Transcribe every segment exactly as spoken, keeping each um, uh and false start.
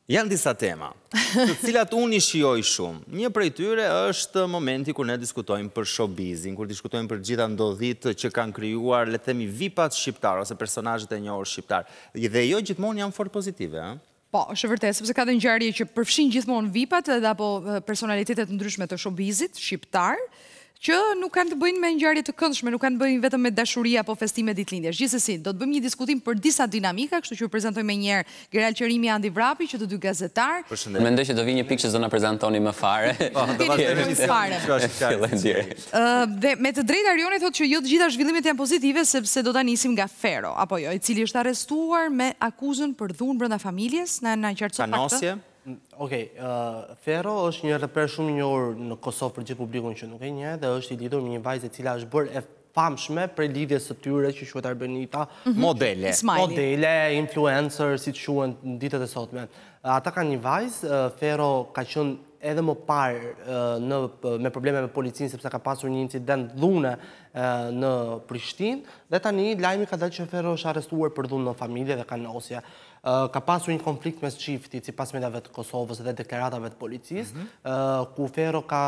Janë disa tema, të cilat unë i shijoj shumë. Një prej tyre është momenti kur ne diskutojmë për showbizin, kur diskutojmë për gjitha ndodhit që kanë krijuar, le të themi, vipat shqiptar ose personazhet e njohur shqiptar. Dhe jo gjithmonë janë fort pozitive, ëh? Po, është vërtet, sepse ka dhe ngjarje që përfshin gjithmonë vipat edhe apo personalitetet ndryshme të showbizit shqiptar, që nuk kanë të bëjnë me ngjarje të këndshme, nuk kanë të bëjnë vetëm me dashuri apo festime ditëlindjesh. Gjithsesi, do të bëjmë një diskutim për disa dinamika, kështu që ju prezantoj më njëherë Geral Qerimi, Andi Vrapi, që të dy gazetar. Mendoj që do vi një pikë që do na prezantoni më fare. Po, do vazhdojmë fare. Dhe me të drejtë Arioni thotë që jo të gjitha zhvillimet janë pozitive sepse do ta nisim nga Fero, apo jo, i cili është arrestuar me akuzën për dhunë brenda familjes, na na qartëso pak këtë. Okej, Fero është një reper shumë i njohur në Kosovë për gjithë publikun që nuk e njeh dhe është i lidhur me një vajzë e cila është bërë e famshme për lidhjes së tyre që quhet Arbenita. Modele. Modele, influencer, si të quhen në ditët e sotme. Ata kanë një vajzë, Fero ka qenë edhe më parë me probleme me policinë sepse ka pasur një incident dhune në Prishtinë dhe tani lajmi ka dalë që Fero është arrestuar për dhunë në familje dhe kanosje. Ka pasur një konflikt mes çiftit sipas mediave të Kosovës dhe deklaratave të policisë, ku Fero ka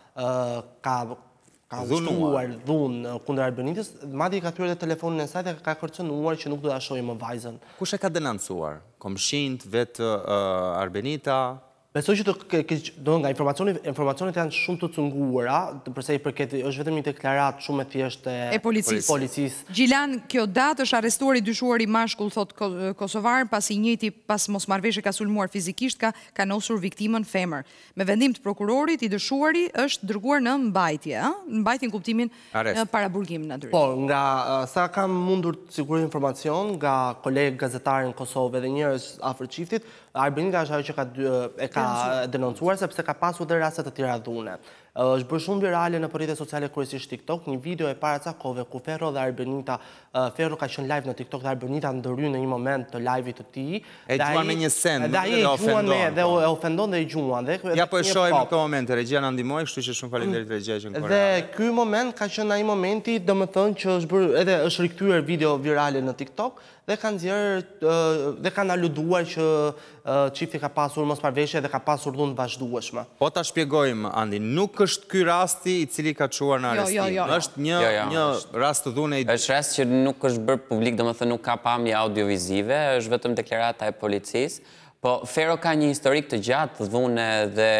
ka ka ushtuar dhunë kundër Arbenitës, madje i ka thyer edhe telefonin e saj dhe ka kërcënuar që nuk do ta shohë më vajzën. Kush e ka denoncuar? Komshinjt, vetë Arbenita? Besoj që do nga informacionet janë shumë të cunguara, përsa i përket është vetëm një deklarat shumë e thjeshtë e policisë. Gjilan, kjo datë është arrestuar i dyshuar i mashkull, thot Kosovar, pas i njëjti pas mosmarrveshje ka sulmuar fizikisht, ka kanosur viktimën femër. Me vendim të prokurorit, i dyshuari është dërguar në mbajtje, në mbajtje në kuptimin paraburgim natyrisht. Po, nga sa kam mundur të siguroj informacion nga kolegë gazetarë në Kosovë dhe njerëz afër çiftit, Arbenita është ajo që e ka denoncuar sepse ka pasur dhe raste të tjera dhune. Është bërë shumë virale në rrjetet sociale, kryesisht TikTok, një video e para ca kohëve ku Fero dhe Arbenita, Fero ka qenë live në TikTok dhe Arbenita ndërhyn në një moment të live-it të tij. E gjuan me një send, dhe ai e gjuan me dhe e ofendon dhe e gjuan dhe ja po e shohim në këtë moment, regjia na ndihmoi, kështu që shumë faleminderit regjia që në Dhe ky moment ka qenë ai momenti, domethënë që është bërë edhe është rikthyer video virale në TikTok dhe kanë nxjerrë dhe kanë aluduar që çifti ka pasur mosmarrveshje dhe ka pasur dhunë vazhdueshme. Po ta shpjegojmë, Andi, nuk është ky rasti i cili ka çuar në arrestim. Është një një rast të dhunë. Është rast që nuk është bërë publik, domethënë nuk ka pamje audiovizive, është vetëm deklarata e policisë. Po Fero ka një historik të gjatë dhune dhe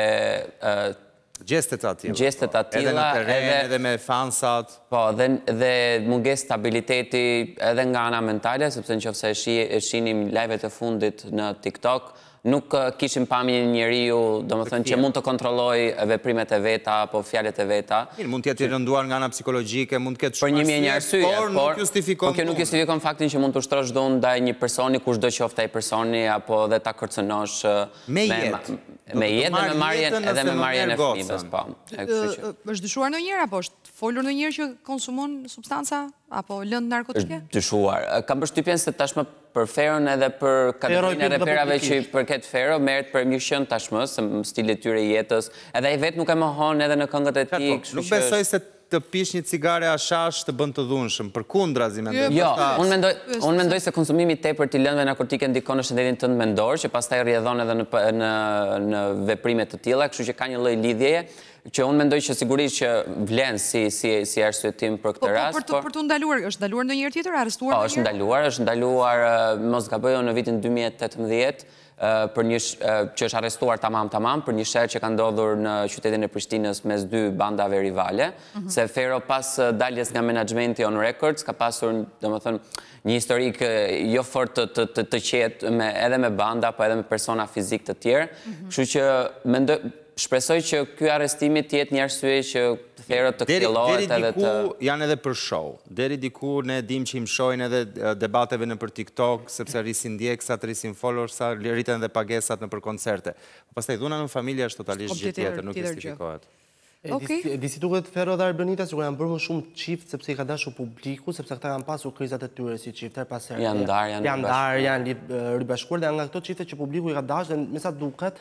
gjestet atila. Gjestet atila. Edhe në teren, edhe me fansat. Po, dhe munges stabiliteti edhe nga ana mentale, sepse në qofse e shinim live-et e fundit në TikTok, nuk kishim pamje një njeriu, domethënë që mund të kontrolloj veprimet e veta apo fjalët e veta. Mund të jetë i rënduar nga ana psikologjike, mund të ketë shumë arsye, por nuk justifikon. Por kjo nuk justifikon faktin që mund të ushtrosh dhunë ndaj një personi, kushdo qoftë ai personi, apo dhe ta kërcënosh me jetë. Me jetë dhe me marrjen edhe me marrjen e fëmijës, po. Është dyshuar ndonjëherë apo është folur ndonjëherë që konsumon substanca apo lëndë narkotike? Është dyshuar. Kam përshtypjen se tashmë për Feron edhe për kategorinë e reperave që i përket Fero, merret për mirëqen tashmë, se stili i tyre jetës, edhe ai vetë nuk e mohon edhe në këngët e tij. Nuk besoj se të pish një cigare ashash të bën të dhunshëm, përkundrazi mendoj. Jo, unë mendoj, unë mendoj se konsumimi i tepërt i lëndëve narkotike ndikon në shëndetin tënd mendor, që pastaj rrjedhon edhe në në në veprime të tilla, kështu që ka një lloj lidhjeje që unë mendoj që sigurisht që vlen si si si arsyetim për këtë rast. Po për të ndaluar, është ndaluar ndonjëherë tjetër, arrestuar ndonjëherë? Po, është ndaluar, është ndaluar, mos gaboj, në vitin dy mijë e tetëmbëdhjetë, për një që është arrestuar tamam tamam për një sherr që ka ndodhur në qytetin e Prishtinës mes dy bandave rivale, se Fero pas daljes nga menaxhmenti On Records ka pasur, domethënë, një historik jo fort të të të qetë me edhe me banda apo edhe me persona fizik të tjerë, kështu që mendoj shpresoj që ky arrestimi të jetë një arsye që Fero të kthjellohet edhe të... Deri diku janë edhe për show. Deri diku ne dim që i mshojnë edhe debateve në për TikTok, sepse rrisin ndjekësat, rrisin followersat, rriten edhe pagesat në për koncerte. Pastaj dhuna në familje është totalisht gjë tjetër, nuk justifikohet. Disi duket Fero dhe Arbenita sikur janë bërë më shumë çift sepse i ka dashur publiku, sepse këta kanë pasur krizat e tyre si çift her pas here. Janë ndarë, janë janë ndarë, janë ribashkuar dhe nga këto çifte që publiku i ka dashur dhe me sa duket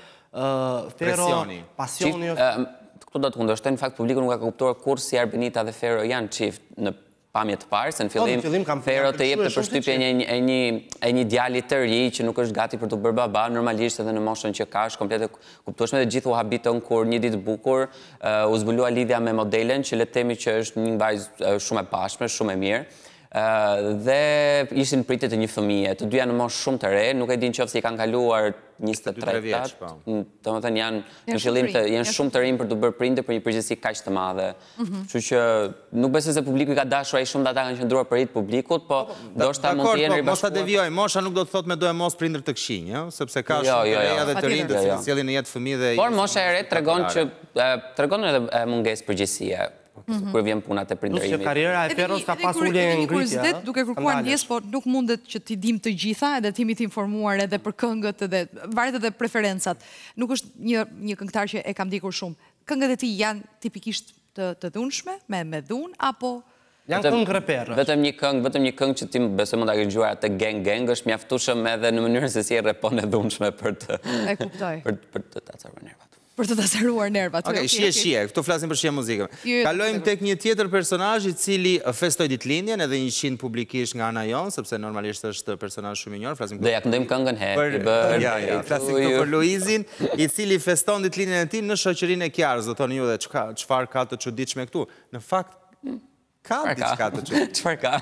Fero pasioni Këtu do të kundërshtojnë, në fakt publiku nuk ka kuptuar kur si Arbenita dhe Fero janë çift në pamje të parë, se në fillim, fillim kam- Fero kam të jep të pëlqyer shumë përshtypjen e një- e një- e një djali të ri që nuk është gati për të bërë baba, normalisht edhe në moshën që ka, është komplet e kuptueshme dhe gjithu habitën kur një ditë bukur uh, u zbulua lidhja me modelen që le të themi që është një vajzë uh, shumë e pashme, shumë e mirë. Uh, dhe ishin pritet e një fëmije, të dyja në moshë shumë të re, nuk e din qoftë se i kanë kaluar njëzet e tre vjeç, vjet, po. do të thënë janë Janë në fillim shumë të të rinj, janë janë shumë të rinj për të bërë prindër për një përgjegjësi kaq të madhe. Kështu që nuk besoj se publiku i ka dashur ai shumë dhe ata kanë qendruar për rit publikut, po ndoshta mund të jenë Mos ta ribashkuar. devijoj, mosha nuk do të thotë me do e mos prindër të këqinj, ëh, sepse ka Jo, shumë jo, të jo. reja dhe të rinj të Jo, jo. cilët sjellin në jetë fëmijë dhe Por mosha e re tregon që e, tregon edhe e, mungesë përgjegjësie kur vjen puna te Plus që prindërimit. karriera e Edhe Feros një- ka edhe pas kur- ulje edhe në një ngritje. kuriozitet, ëh? duke kërkuar Skandalesh. ndjes, por nuk mundet që t'i dim të gjitha, edhe t'imi të informuar edhe për këngët edhe varet edhe preferencat. Nuk është një një këngëtar që e kam ndikur shumë. Këngët e tij janë tipikisht të të dhunshme, me me dhunë apo Janë Vetëm- këngë reperë. Vetëm një këngë, vetëm një këngë që ti besoj mund ta kesh dëgjuar atë Gang Gang është mjaftueshëm edhe në mënyrën se si e repon e dhunshme për të E kuptoj. për për të tacuar nervat. për të tasaruar nervat. Okej, Okej, shije, okej. shije, këtu flasim për shije muzikën. Jo, jo, Kalojmë të tek një tjetër personazh i cili festoi ditëlindjen edhe njëqind publikisht nga ana jon, sepse normalisht është personazh shumë i njohur, flasim Do ja këndojmë këngën Happy për Birthday ja, ja, flasim to këtu you. për Luizin, i cili feston ditëlindjen e tij në shoqërinë e Kiarës. Do thoni ju dhe çka çfarë ka të çuditshme këtu. Në fakt ka Çfarë diçka të çuditshme. Çfarë ka?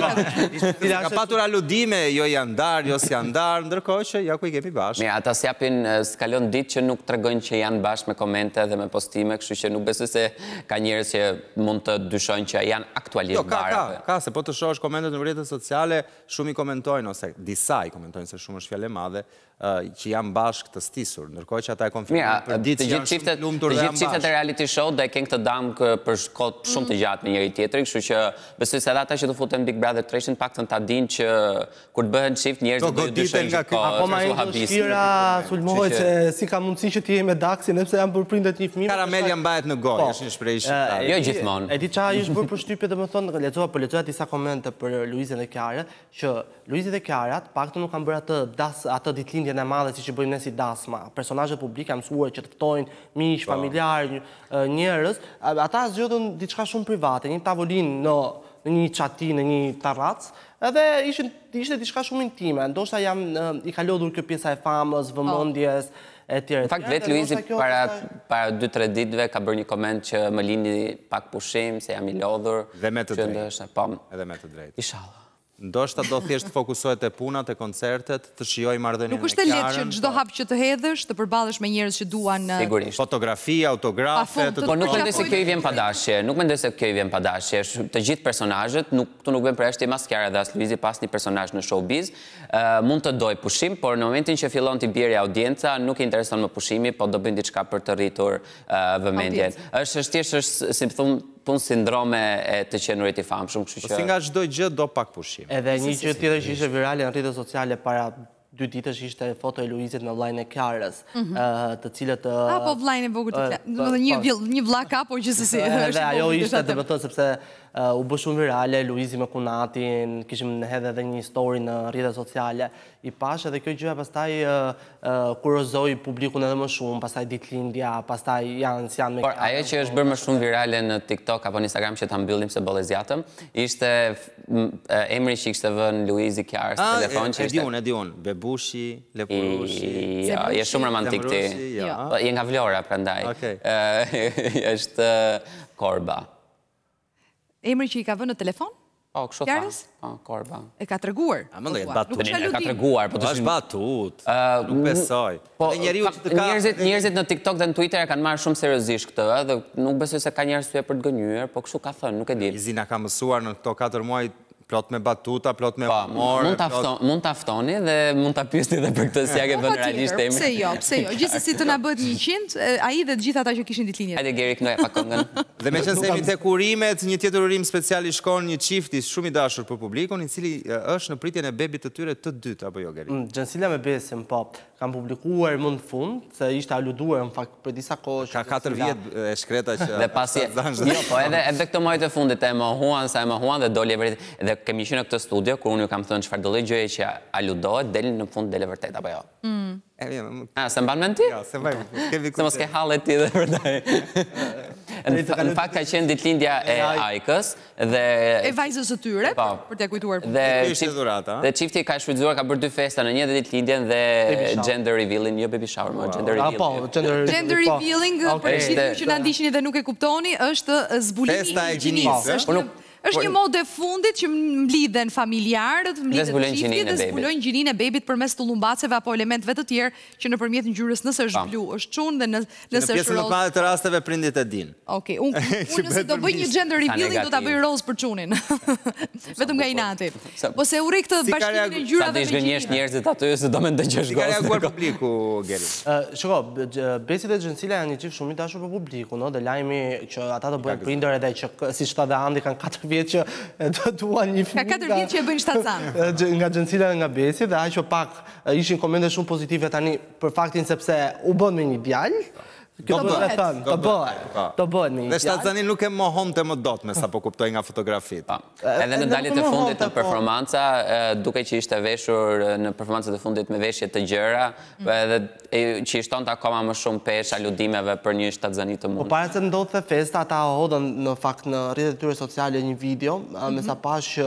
Ka patur aludime, jo janë ndarë, jo s'janë ndarë, ndërkohë që ja ku i kemi bashkë. Mirë, ata s'japin eh, s'kalon ditë që nuk tregojnë që janë bashkë me komente dhe me postime, kështu që nuk besoj se ka njerëz që mund të dyshojnë që janë aktualisht Jo, ka, ka, bashkë. ka, se po të shohësh komentet në rrjetet sociale, shumë i komentojnë, ose disa i komentojnë, se shumë është fjalë e madhe, ë, që janë bashkë të stisur, ndërkohë që ata e Mira, konfirmojnë për të ditë që gjithë janë shumë çiftet, të të lumtur dhe gjithë janë çiftet e bashkë. reality show dhe kanë këtë dam kë për kohë shumë të gjatë me njëri tjetrin, kështu që besoj se edhe ata që do futen Big Brother Treshin paktën ta dinë që kur të bëhen çift njerëzit do ju goditen dyshojnë nga që ky- ka Akoma e është do habis. shkira sulmohet Kështu se si ka mundësi që ti je me Daksin, sepse janë bërë prindet një fëmijë. Karamelja mbahet në gojë, Po. është një shprehje E, shqiptare. Jo e di- gjithmonë. E di çfarë është bërë përshtypje, domethënë lexova, po lexoja disa komente për Luizën dhe Kiarën, që Luizi dhe Kiara të paktën nuk kanë bërë atë das, atë ditëlindjen e madhe siç e bëjmë ne si dasma. Personazhet publik janë mësuar që të ftojnë miq, familjar, një- njerëz, a- ata zgjodhën diçka shumë private, një tavolinë në në një çati, në një terrac, edhe ishin ishte diçka shumë intime. Ndoshta jam i ka lodhur kjo pjesa e famës, vëmendjes e tjerë. Në fakt, vetë Luizi para, para dy tre ditëve ka bërë një koment që më lindi pak pushim, se jam i lodhur. Dhe me të që drejtë. ndoshta, po, Edhe me të drejtë. inshallah. Ndoshta do thjesht fokusohet te punat, e koncertet, të shijoj marrëdhënien Nuk është e lehtë që çdo hap që të hedhësh, të përballesh me njerëz që duan ë, Sigurisht. fotografi, autografe, Pafund të të- Po nuk Po, mendoj se po, kjo i vjen pa dashje, nuk mendoj se kjo i vjen pa dashje. Sh- Të gjithë personazhet, nuk këtu nuk vjen përjashtim as Kiara dhe as Luizi pas një personazh në showbiz, ë, mund të doj pushim, por në momentin që fillon të bjerë audienca, nuk i intereson më pushimi, po do bëjnë diçka për të rritur ë, vëmendjen. Është është thjesht është si thon punë sindrome e të qenurit i famshëm, kështu Po që si nga çdo gjë do pak pushim. Edhe një gjë tjetër që ishte virale në rrjetet sociale para dy ditësh ishte foto e Luizit me vllajën e Kiarës, ë, të cilët ë, apo vllajën e vogël të ë, fla- domethënë një po. vill- një vlla ka, por gjithsesi Edhe është i ajo vogël, ishte të them. domethënë sepse uh, u bë shumë virale Luizi me Kunatin, kishim hedhë edhe një story në rrjetet sociale. I pash edhe kjo gjëja pastaj uh, uh, kurozoi publikun edhe më shumë, pastaj ditëlindja, pastaj janë si janë me Por Kiarën. ajo që është bërë më shumë virale në TikTok apo në Instagram që ta mbyllim se bolle zjatëm, ishte f- m- e, emri që kishte vënë Luizi Kiarës Ah, telefon që e di ishte. unë, e di unë. Bebushi, Lepurushi. I- Ja, je shumë romantik ti. Zemrushi, ja. Jo. Po, je nga Vlora, prandaj. Okej. Ë, është ë, Korba. Emri që i ka vënë në telefon? Po, kështu tha. Kiarës? Po, Korba. E ka treguar. A, mendoj, po thua. batut. Nuk është Ka aludim. treguar, po Po të është shumë. batut. Ë, Nuk besoj. Po, Dhe njeriu ka- që të ka njerëzit, njerëzit në TikTok dhe në Twitter e kanë marrë shumë seriozisht këtë, ë, dhe nuk besoj se ka njerëz sy për të gënyer, po kështu ka thënë, nuk e di. Izi na ka mësuar në këto katër muaj plot me batuta, plot me Po, humor. mund ta plot- fton- mund ta ftoni dhe mund ta pyesni edhe për këtë si ja ke Po, vënë realisht patjetër, emrin. pse jo, pse jo. Gjithsesi të na bëhet njëqind, e, ai dhe të gjithë ata që kishin ditëlindje. Hajde Geri, kënoj pa këngën. Dhe me qenë se jemi tek urimet, një tjetër urim special i shkon një çifti shumë i dashur për publikun, i cili e, është në pritjen e bebit të tyre të dytë, apo jo, Geri? Mm, Gjensila me Besim, po, kam publikuar më në fund, se ishte aluduar në fakt për disa kohë. Ka katër vjet e shkreta që... Dhe pasi, jo, po edhe, edhe këtë muajt e fundit e mohuan, sa e mohuan dhe doli e vërtet. Dhe kemi qenë në këtë studio, kur unë ju kam thënë çfarë do lloj gjëje që aludohet, delin në fund dele vërtet, apo jo? E, jo, A, se mban mend ti? Ja, se vaj, kemi Se mos ke hallet ti dhe vërtet. Në fakt ka qenë ditëlindja e Ajkës dhe... E vajzës së tyre, për t'ja kujtuar. Dhe çifti ka shfrytzuar, ka bërë dy festa në një dhe ditëlindjen dhe gender revealing, jo baby shower, ma gender revealing. Gender revealing, për gjithë që në ndishini dhe nuk e kuptoni, është zbulimi i gjinisë. është një modë e fundit që mblidhen familjarët, mblidhen çifti dhe zbulojnë gjininë e bebit përmes tullumbaceve apo elementeve të tjerë që nëpërmjet ngjyrës, nëse është blu, është çun dhe nëse është roz. Në pjesën më të madhe të rasteve prindit e din. Okej, unë nëse do bëj një gender revealing do ta bëj roz për çunin. Vetëm nga inati. Po se urrej këtë bashkimin e ngjyrave me gjininë. Sa dëgjënjesh njerëzit aty se do më ndëgjosh gocë. Ka reaguar publiku, Geri. Shiko, Besi dhe Xhencila janë një çift shumë i dashur për publikun, no, dhe lajmi që ata do bëjnë prindër edhe që siç tha dhe Andi kanë katër vjet që do duan një fëmijë. Ka katër vjet që e bëjnë shtatcan. Nga Xhencila dhe nga Besi dhe aq pak ishin komente shumë pozitive tani për faktin sepse u bën me një djalë. Do bëhet, do bëhet, do bëhet një djalë. Dhe shtatzani nuk e mohonte më dot me sa po kuptoj nga fotografitë. Edhe në daljet e fundit të performanca, duke që ishte veshur në performancat e fundit me veshje të gjëra, edhe që ishtonte akoma më shumë pesh aludimeve për një shtatzani të mund. Po para se ndodhte festa, ata hodhën në fakt në rrjetet e tyre sociale një video, me sa pash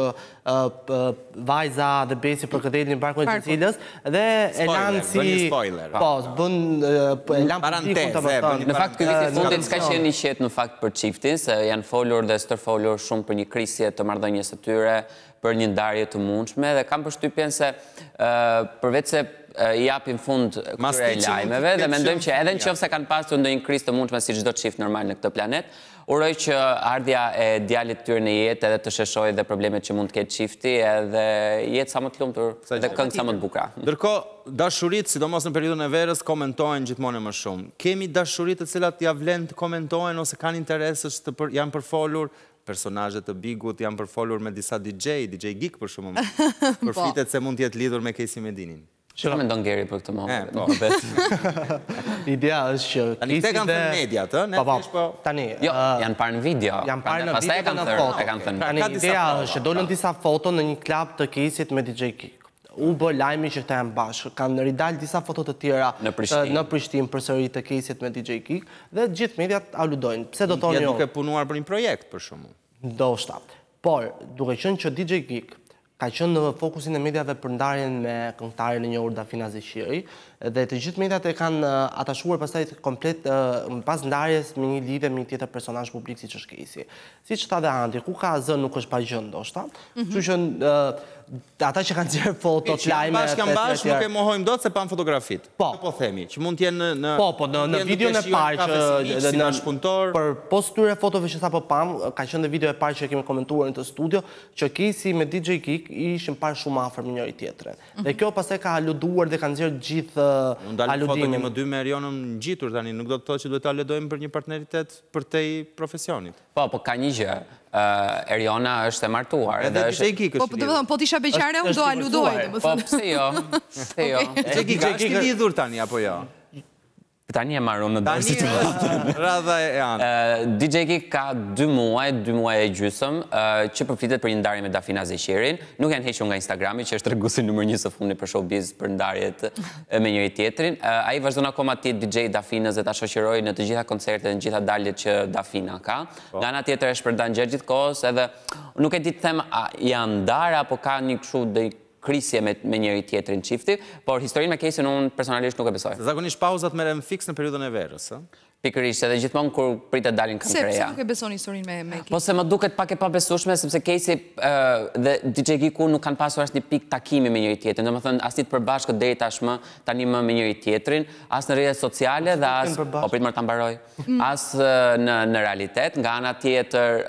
vajza dhe Besi për këtë në barkun e Xhencilës dhe e lanë si po, bën e lanë publikun. Në fakt, këtë vit i fundit s'ka qenë një qetë në fakt për çiftin, se janë folur dhe stërfolur shumë për një krisje të marrëdhënies së tyre, për një ndarje të mundshme, dhe kam përshtypjen se përveç se i japin fund këtyre lajmeve, dhe mendojmë që edhe nëse kanë pasur ndonjë krizë të mundshme si çdo çift normal në këtë planet, uroj që ardhja e djalit tyre në jetë edhe të sheshojë dhe problemet që mund të ketë çifti edhe jetë sa më të lumtur dhe këngë sa më të bukura. Ndërkohë, dashuritë, sidomos në periudhën e verës, komentohen gjithmonë më shumë. Kemi dashuritë të cilat ja vlen të komentohen ose kanë interes të janë përfolur, personazhet të Bigut janë përfolur me disa D J, D J Geek për shumë, përfitet se mund të jetë lidhur me Casey Medinin. Që me ndonë Geri për këtë moment? Idea është që... Tani te kanë thënë mediat, po? Tani... Jo, janë parë në video. Janë parë në video dhe në foto. Tani idea është që dolën disa foto në një klub të Caseyt me D J Geek. U bë lajmi që këta janë bashkë. Kanë ridalë disa foto të tjera në Prishtinë përsëri të Caseyt me D J Geek dhe gjithë mediat aludojnë. Pse do thonë jo? Duke punuar për një projekt, për shumë. Ndoshta. Por, duke qenë që D J Geek ka qenë në fokusin e mediave për ndarjen me këngëtarin e njohur Dafina Zeqiri dhe të gjithë mediat e kanë atashuar pastaj komplet pas ndarjes me një lidhje me një tjetër personazh publik siç është Casey. Siç tha dhe Andi, ku ka zë nuk është pa gjë ndoshta. Kështu që ata që kanë nxjerr fotot, lajme, bashkë kanë bashkë nuk e mohojmë dot se pan fotografitë. Po, po themi, që mund të jenë në Po, po, në videon e parë që në bashkëpunëtor për post këtyre fotove që sapo pam, ka qenë dhe video e parë që kemi komentuar në të studio, që Casey me D J Geek ishin parë shumë afër me njëri tjetrin. Dhe kjo pastaj ka aluduar dhe kanë nxjerr gjithë aludimin. Unë më dy me Erionën ngjitur tani, nuk do të thotë që duhet ta aludojmë për një partneritet për te profesionit. Po, po ka një gjë. Eriona është e martuar. Edhe D J Geek është lidhur. Po t'isha beqare, unë do aludoj. Po, pse jo? Pse jo? D J Geek është i lidhur tani, apo jo? Tani e marrëm në dorë situatë. Radha e anë. D J Geek ka dy muaj, dy muaj e gjysëm, që përflitet për një ndarje me Dafina Zeqirin. Nuk janë hequr nga Instagrami, që është treguesi numër një së fundit për showbiz për ndarjet me njëri tjetrin. Ai vazhdon akoma të jetë D J Dafinës dhe ta shoqërojë në të gjitha koncertet, në të gjitha daljet që Dafina ka. Nga ana tjetër e shpërndan gjatë gjithkohës, edhe nuk e di të them a janë ndarë apo ka një kështu dhe krisje me njëri tjetrin çifti, por historinë me Casey unë personalisht nuk e besoj. Zakonisht pauzat merren fiks në periudhën e verës, ë? Pikërisht, edhe gjithmonë kur pritet dalin këngë reja. Pse nuk e beson historinë me Casey? Po se më duket pak e pabesueshme sepse Casey dhe D J Geeku nuk kanë pasur asnjë pikë takimi me njëri tjetrin. Domethënë as ditë përbashkët deri tashmë tani më me njëri tjetrin, as në rrjetet sociale dhe as po prit më ta mbaroj. As në në realitet, nga ana tjetër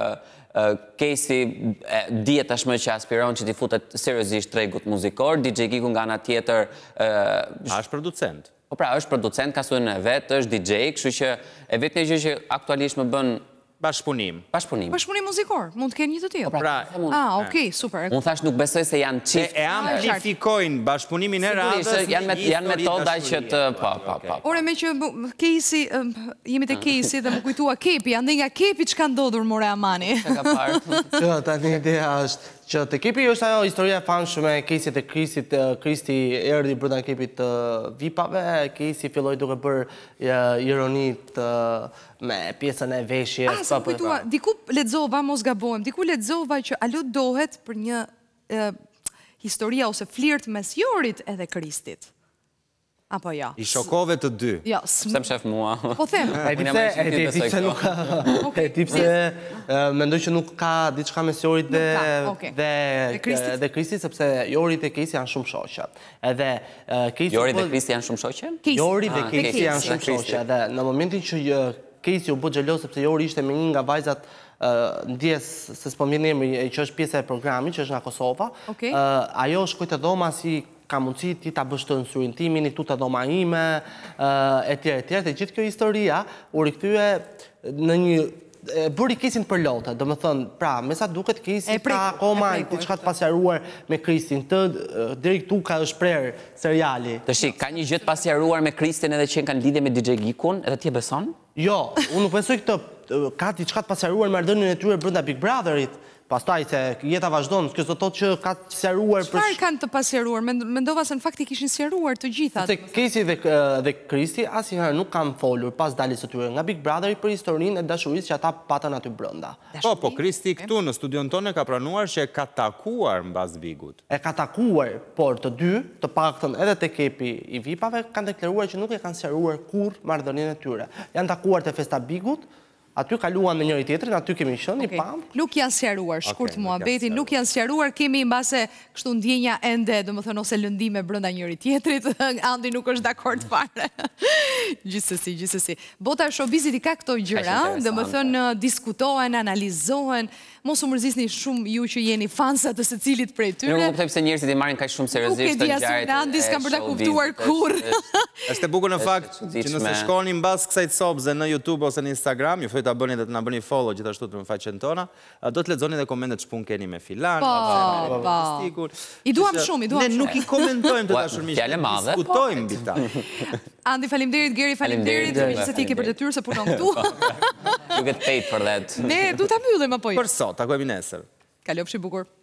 Casey dihet tashmë që aspiron që t'i futet seriozisht tregut muzikor, D J Geeku nga ana tjetër është producent. Po pra, është producent, ka studion e vet, është D J, kështu që e vetmja gjë që aktualisht më bën bashkëpunim. Bashkëpunim. Bashkëpunim muzikor, mund të kenë një të tillë. Pra, ah, okay, super. Unë thash nuk besoj se janë çift. E amplifikojnë bashkëpunimin e radhës. Janë janë metoda që të po, po, po. Ore me që Casey, jemi te Casey dhe më kujtua Kepi, ande nga Kepi çka ndodhur more Amani. Çka ka parë? Jo, tani ideja është që të ekipi është ajo historia e famshme e Kesit e Kristit, Kristi erdhi brenda ekipit të vipave, Kesi filloi duke bërë ironit me pjesën e veshjes. Ah, sa kujtua, diku lexova, mos gabohem, diku lexova që alo dohet për një historia ose flirt mes Jorit edhe Kristit. Apo ja? I shokove të dy. Ja, Pse më shef mua? Po them. E di pse nuk ka... E di pse mendoj që nuk ka diçka mes Jorit dhe Kristit, sepse Jori dhe Kesi janë shumë shoqe. Edhe Jori dhe Kristi janë shumë shoqe? Jori dhe Kesi janë shumë shoqe. Edhe në momentin që Kesi u bë xheloz sepse Jori ishte me një nga vajzat ndjes, se s'po më vjen emri, që është pjesë e programit, që është nga Kosova, ajo shkoi te dhoma si ka mundësi ti ta bësh të nësurin timin, i tu të dhoma ime, e tjere, e tjere, dhe gjithë kjo historia u rikthye në një bëri Kesin për lotë, do më thënë, pra, me sa duket Kesi ka akoma i të qka të pasjaruar me Kristin, të deri këtu ka është prerë seriali. Të shik, ka një gjithë pasjaruar me Kristin edhe që kanë lidhje me D J Gikun, edhe ti e beson? Jo, unë nuk besoj këtë, ka të qka të pasjaruar me ardhënin e tyre brenda Big Brotherit, pastaj se jeta vazhdon, kjo do të thotë që ka sqaruar për... Çfarë kanë të pasqaruar? Mendova se në fakt i kishin sqaruar të gjithat. Se Kesi dhe Kristi asnjëherë nuk kanë folur pas daljes së tyre nga Big Brother për historinë e dashurisë që ata patën aty brenda. Po, po, Kristi këtu në studion tonë ka pranuar që e ka takuar mbas Bigut. E ka takuar, por të dy, të paktën edhe te kepi i vipave, kanë deklaruar që nuk e kanë sqaruar kurrë marrëdhënien e tyre. Janë takuar te festa Bigut. Aty kaluan me njëri tjetrin, aty kemi qenë, i pam. Nuk janë sqaruar, shkurt muhabeti, nuk janë sqaruar, kemi mbase kështu ndjenja ende, domethënë ose lëndime brenda njëri tjetrit, Andi nuk është dakord fare. Gjithsesi, gjithsesi. Bota e showbizit i ka këto gjëra, domethënë diskutohen, analizohen, mos u mërzisni shumë ju që jeni fansa të secilit prej tyre. Nuk kuptoj pse njerëzit i marrin kaq shumë seriozisht të ngjarjet. Andi s'kam për ta kuptuar kurrë. Është e bukur në fakt që nëse shkoni mbas kësaj copse në YouTube ose në Instagram, ju ftojë ta bëni dhe të na bëni follow gjithashtu në faqen tona, do të lexoni dhe komentet ç'pun keni me filan, po, po. I duam shumë, i duam shumë. Ne nuk i komentojmë të dashur miq, diskutojmë mbi ta. Andi, faleminderit, Geri, faleminderit, se ti ke për detyrë se punon këtu. You get paid for that. Ne du ta mbyllim apo jo? Për sot, takojmë nesër. Kalofshi bukur.